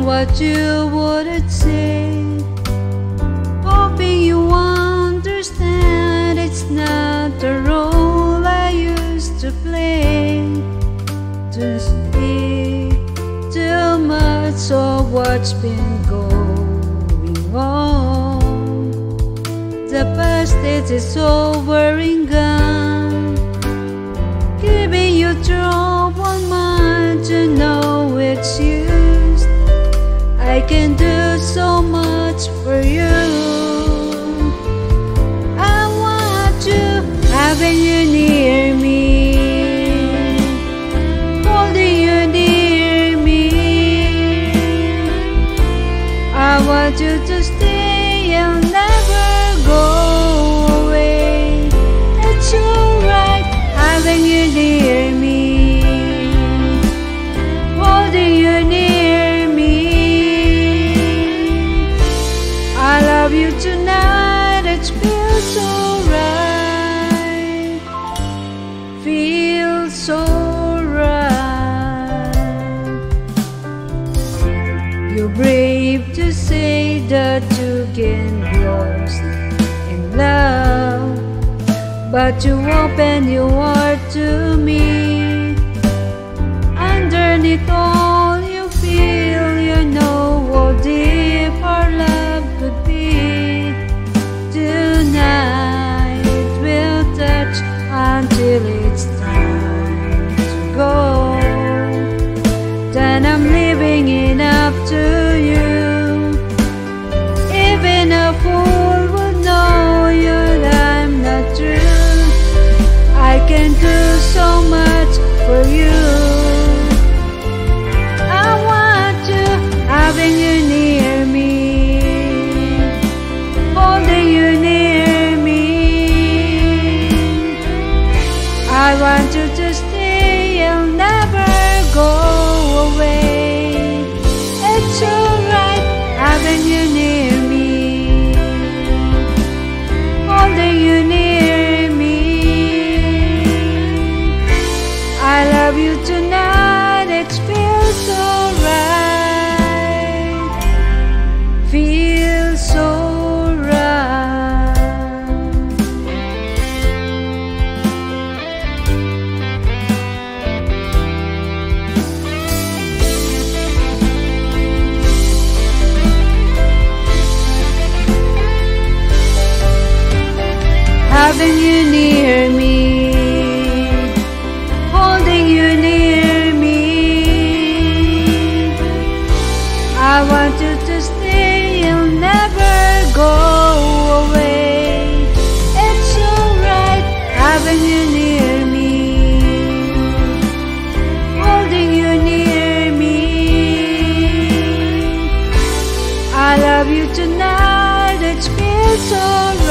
what you wouldn't say, hoping you understand it's not the role I used to play. To speak too much of what's been going on. The past is over and gone, giving you trouble mind to know it's used. I can do so much for you. I want you, having you near me, holding you near me. I want you to stay and never go away. It's alright having you near me, holding you near me. I love you tonight, it feels so right, feels so right. You're brave to say that you can be lost in love, but you open your heart to me. Underneath all you feel, you know how deep our love could be. Tonight we'll touch until it's time to go. Then I'm leaving it up to you. Even a fool would know you that I'm not true. I can do so much for you. I want you, having you near me, holding you near me. I want you to stay and never go away. It's alright having you near me, holding you near me. I love you tonight, it feels so right, feels so right. Having you near me, holding you near me. I want you to stay and never go away. It's alright having you near me, holding you near me. I love you tonight, it feels alright.